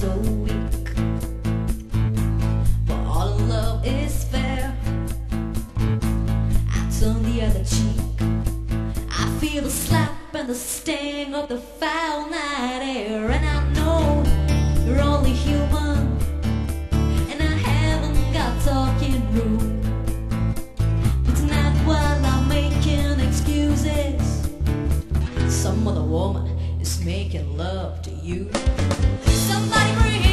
so weak. But all love is fair. I turn the other cheek. I feel the slap and the sting of the foul night air. And I know you're only human, and I haven't got talking room. But tonight while I'm making excuses, some other woman is making love to you. Somebody bring